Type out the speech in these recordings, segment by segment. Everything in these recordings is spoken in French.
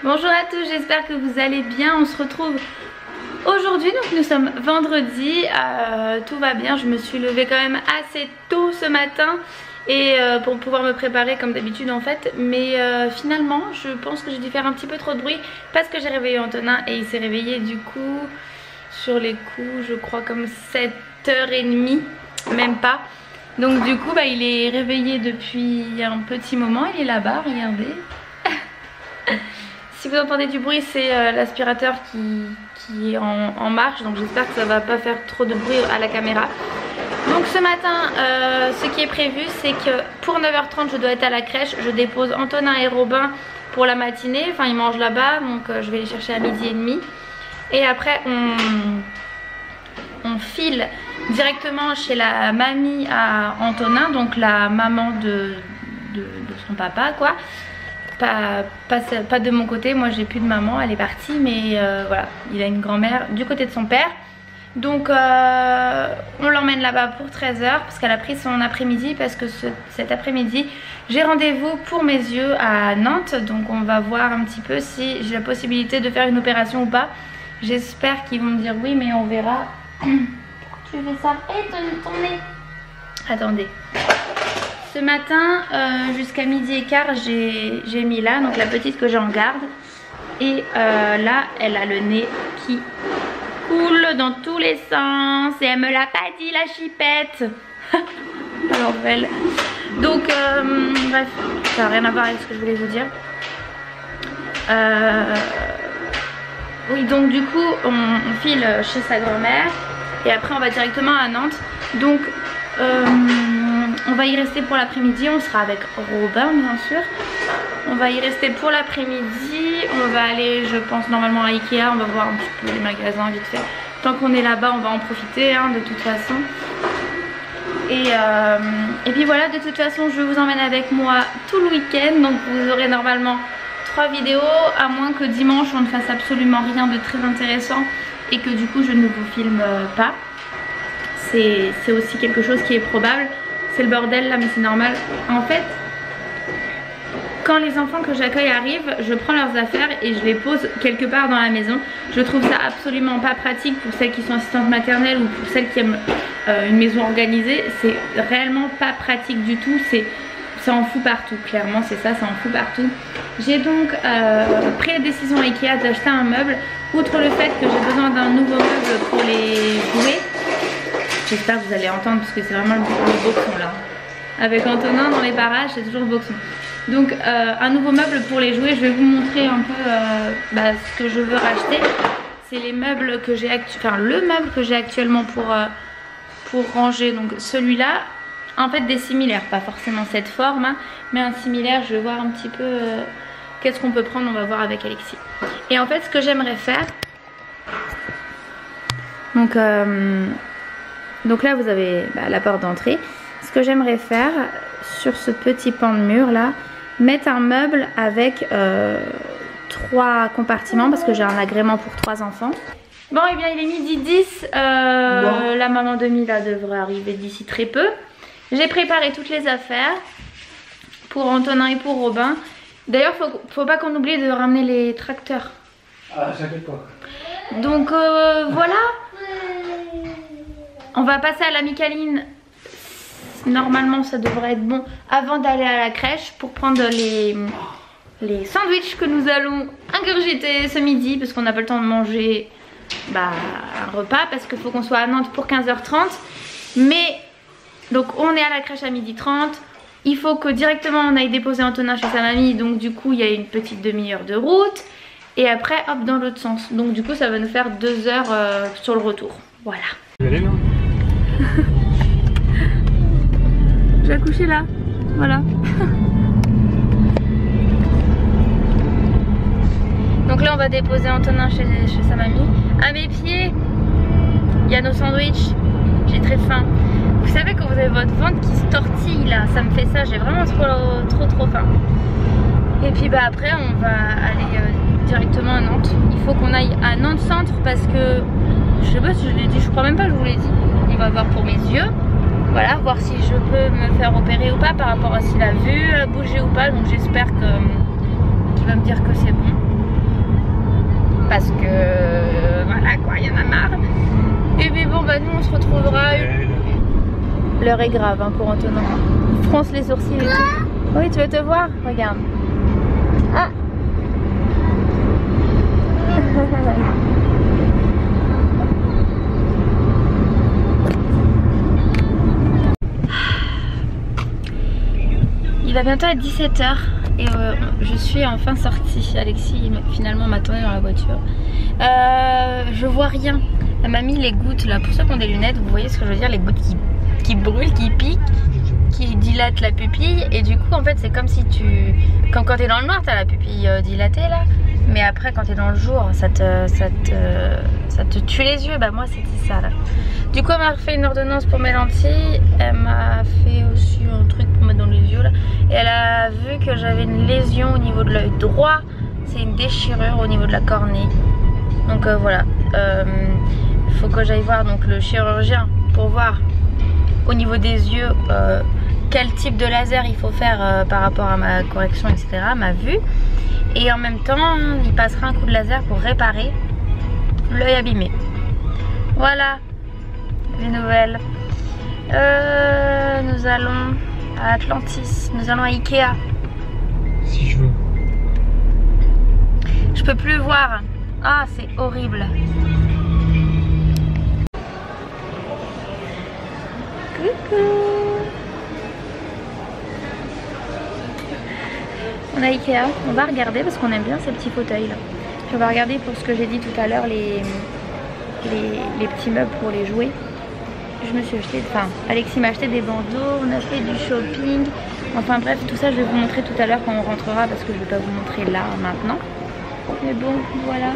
Bonjour à tous, j'espère que vous allez bien. On se retrouve aujourd'hui, donc nous sommes vendredi, tout va bien. Je me suis levée quand même assez tôt ce matin et pour pouvoir me préparer comme d'habitude en fait. Mais finalement je pense que j'ai dû faire un petit peu trop de bruit parce que j'ai réveillé Antonin et il s'est réveillé du coup sur les coups je crois comme 7h30, même pas. Donc du coup il est réveillé depuis un petit moment, il est là-bas, regardez. Si vous entendez du bruit, c'est l'aspirateur qui est en marche, donc j'espère que ça va pas faire trop de bruit à la caméra. Donc ce matin, ce qui est prévu, c'est que pour 9h30 je dois être à la crèche. Je dépose Antonin et Robin pour la matinée, enfin ils mangent là-bas, donc je vais les chercher à 12h30. Et après on file directement chez la mamie à Antonin, donc la maman de son papa quoi. Pas de mon côté, moi j'ai plus de maman, elle est partie, mais voilà, il a une grand-mère du côté de son père. Donc on l'emmène là-bas pour 13h parce qu'elle a pris son après-midi, parce que cet après-midi j'ai rendez-vous pour mes yeux à Nantes. Donc on va voir un petit peu si j'ai la possibilité de faire une opération ou pas. J'espère qu'ils vont me dire oui, mais on verra. Tu fais ça et ton nez. Attendez. Ce matin, jusqu'à 12h15, j'ai mis là, donc la petite que j'ai en garde. Et là, elle a le nez qui coule dans tous les sens. Et elle me l'a pas dit, la chipette. Alors belle. Donc, bref, ça n'a rien à voir avec ce que je voulais vous dire. Oui, donc du coup, on file chez sa grand-mère. Et après, on va directement à Nantes. Donc, on va y rester pour l'après-midi, on sera avec Robin bien sûr. On va y rester pour l'après-midi, on va aller je pense normalement à Ikea, on va voir un petit peu les magasins vite fait. Tant qu'on est là-bas on va en profiter hein, de toute façon. Et puis voilà, de toute façon je vous emmène avec moi tout le week-end. Donc vous aurez normalement 3 vidéos, à moins que dimanche on ne fasse absolument rien de très intéressant et que du coup je ne vous filme pas. C'est aussi quelque chose qui est probable. C'est le bordel là, mais c'est normal. En fait, quand les enfants que j'accueille arrivent, je prends leurs affaires et je les pose quelque part dans la maison. Je trouve ça absolument pas pratique pour celles qui sont assistantes maternelles ou pour celles qui aiment une maison organisée. C'est réellement pas pratique du tout. Ça en fout partout, clairement c'est ça, ça en fout partout. J'ai donc pris la décision à Ikea d'acheter un meuble. Outre le fait que j'ai besoin d'un nouveau meuble pour les jouets. J'espère que vous allez entendre parce que c'est vraiment le beau son là. Avec Antonin dans les parages, c'est toujours le beau son. Donc un nouveau meuble pour les jouets. Je vais vous montrer un peu ce que je veux racheter. C'est les meubles que j'ai actuellement, enfin le meuble que j'ai actuellement pour ranger. Donc celui-là, en fait des similaires, pas forcément cette forme, hein, mais un similaire. Je vais voir un petit peu qu'est-ce qu'on peut prendre. On va voir avec Alexis. Et en fait ce que j'aimerais faire, donc là vous avez la porte d'entrée. Ce que j'aimerais faire sur ce petit pan de mur là, mettre un meuble avec 3 compartiments parce que j'ai un agrément pour 3 enfants. Bon et bien il est 12h10, la maman de Mila devrait arriver d'ici très peu. J'ai préparé toutes les affaires pour Antonin et pour Robin. D'ailleurs faut pas qu'on oublie de ramener les tracteurs. Ah j'inquiète pas. Donc voilà. On va passer à la Micaline. Normalement ça devrait être bon avant d'aller à la crèche pour prendre les sandwichs que nous allons ingurgiter ce midi parce qu'on n'a pas le temps de manger un repas parce qu'il faut qu'on soit à Nantes pour 15h30. Mais donc on est à la crèche à 12h30. Il faut que directement on aille déposer Antonin chez sa mamie. Donc du coup il y a une petite demi-heure de route. Et après hop dans l'autre sens. Donc du coup ça va nous faire 2 heures sur le retour. Voilà. Je vais accoucher là, voilà. Donc là on va déposer Antonin chez sa mamie. À mes pieds, il y a nos sandwichs. J'ai très faim. Vous savez quand vous avez votre ventre qui se tortille là, ça me fait ça, j'ai vraiment trop faim. Et puis après on va aller directement à Nantes. Il faut qu'on aille à Nantes centre parce que je sais pas si je l'ai dit, je crois même pas que je vous l'ai dit. On va voir pour mes yeux. Voilà, voir si je peux me faire opérer ou pas par rapport à si la vue a bougé ou pas. Donc j'espère qu'il va me dire que c'est bon. bah nous on se retrouvera. L'heure est grave hein, pour Antonin. Il fronce les sourcils et tout. Oui, tu veux te voir? Regarde. Ah. Il va bientôt être 17 h et je suis enfin sortie. Alexis finalement m'attendait dans la voiture. Je vois rien. Elle m'a mis les gouttes là. Pour ceux qui ont des lunettes, vous voyez ce que je veux dire, les gouttes qui brûlent, qui piquent, qui dilatent la pupille. Et du coup en fait c'est comme si quand t'es dans le noir t'as la pupille dilatée là. Mais après quand t'es dans le jour ça te tue les yeux. Bah moi c'était ça là. Du coup elle m'a fait une ordonnance pour mes lentilles. Elle m'a fait aussi un truc pour mettre dans les yeux là. Et elle a vu que j'avais une lésion au niveau de l'œil droit. C'est une déchirure au niveau de la cornée. Donc voilà. Il faut que j'aille voir donc le chirurgien pour voir au niveau des yeux quel type de laser il faut faire par rapport à ma correction, etc. Ma vue. Et en même temps il passera un coup de laser pour réparer l'œil abîmé. Voilà les nouvelles. Nous allons à Atlantis, nous allons à Ikea. Si je veux. Je peux plus voir. Ah c'est horrible. Coucou. On a Ikea, on va regarder parce qu'on aime bien ces petits fauteuils là. Puis on va regarder pour ce que j'ai dit tout à l'heure, les petits meubles pour les jouets. Je me suis acheté, enfin Alexis m'a acheté des bandeaux, on a fait du shopping. Enfin bref, tout ça je vais vous montrer tout à l'heure quand on rentrera parce que je ne vais pas vous montrer là maintenant. Mais bon, voilà.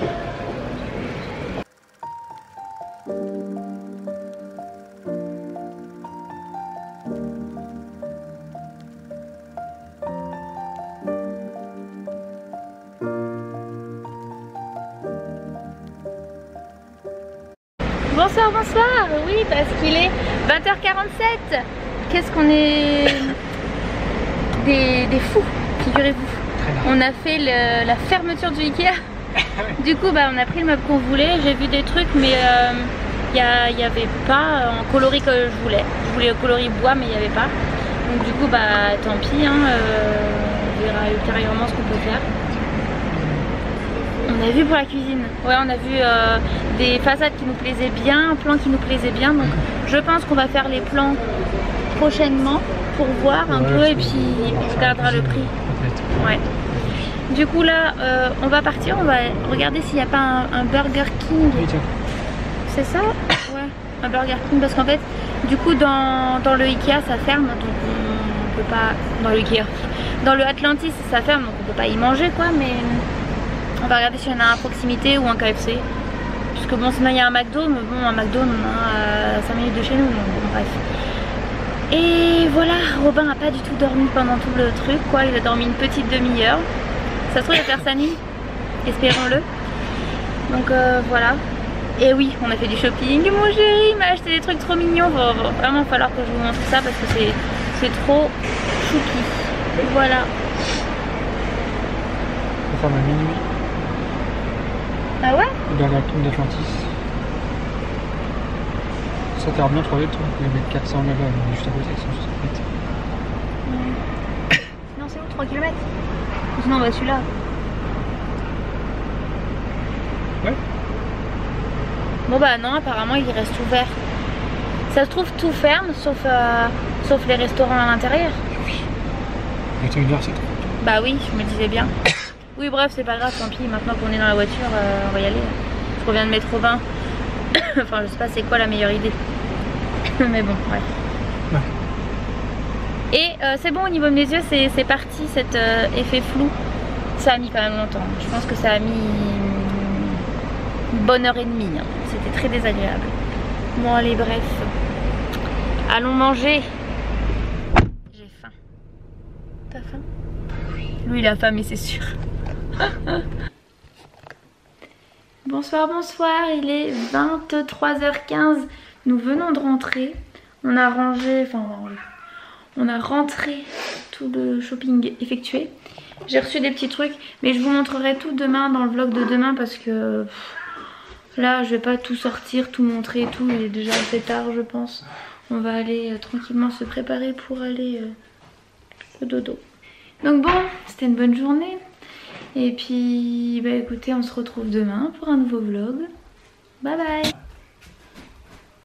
Bonsoir, bonsoir. Oui, parce qu'il est 20h47. Qu'est-ce qu'on est des fous, figurez-vous. On a fait la fermeture du Ikea. Du coup, bah, on a pris le meuble qu'on voulait. J'ai vu des trucs, mais il n'y avait pas en coloris que je voulais. Je voulais le coloris bois, mais il n'y avait pas. Donc du coup, bah tant pis. Hein, on verra ultérieurement ce qu'on peut faire. On a vu pour la cuisine, ouais on a vu des façades qui nous plaisaient bien, un plan qui nous plaisait bien, donc je pense qu'on va faire les plans prochainement pour voir un peu et puis on regardera le prix. Ouais. Du coup là on va partir, on va regarder s'il n'y a pas un Burger King. C'est ça? Ouais, un Burger King parce qu'en fait du coup dans le Ikea ça ferme donc on peut pas, dans le Ikea, dans le Atlantis ça ferme donc on peut pas y manger quoi, mais on va regarder s'il y en a un à proximité ou un KFC. Puisque bon sinon il y a un McDo, mais bon un McDo on en a à 5 minutes de chez nous, donc bon bref. Et voilà, Robin n'a pas du tout dormi pendant tout le truc quoi, il a dormi une petite demi-heure. Ça se trouve il va faire sa nuit, espérons-le. Donc voilà. Et oui, on a fait du shopping, mon chéri m'a acheté des trucs trop mignons. Va vraiment falloir que je vous montre ça parce que c'est trop choupi. Voilà. On va faire à minuit. Ah ouais? Dans la tombe d'Atlantis. Ça t'aura bien trouvé le truc, il y avait 400 là-bas, mais juste à côté, 160 mètres. Non, c'est où 3 km? Sinon, on va celui-là. Ouais. Bon, bah non, apparemment, il reste ouvert. Ça se trouve, tout ferme, sauf les restaurants à l'intérieur. Oui. Il est 1h, c'est trop. Bah oui, je me disais bien. Oui, bref, c'est pas grave, tant pis. Maintenant qu'on est dans la voiture, on va y aller. Je reviens de mettre Robin. Enfin, je sais pas c'est quoi la meilleure idée. Mais bon, ouais. Ouais. Et c'est bon, au niveau de mes yeux, c'est parti cet effet flou. Ça a mis quand même longtemps. Je pense que ça a mis une bonne heure et demie. Hein. C'était très désagréable. Bon, allez, bref. Allons manger. J'ai faim. T'as faim? Lui, il a faim, mais c'est sûr. Bonsoir, bonsoir, il est 23h15. Nous venons de rentrer. On a rangé, enfin on a rentré tout le shopping effectué. J'ai reçu des petits trucs, mais je vous montrerai tout demain dans le vlog de demain parce que Là je vais pas tout sortir, tout montrer et tout, il est déjà assez tard je pense. On va aller tranquillement se préparer pour aller au dodo. Donc bon, c'était une bonne journée. Et puis bah écoutez, on se retrouve demain pour un nouveau vlog. Bye bye.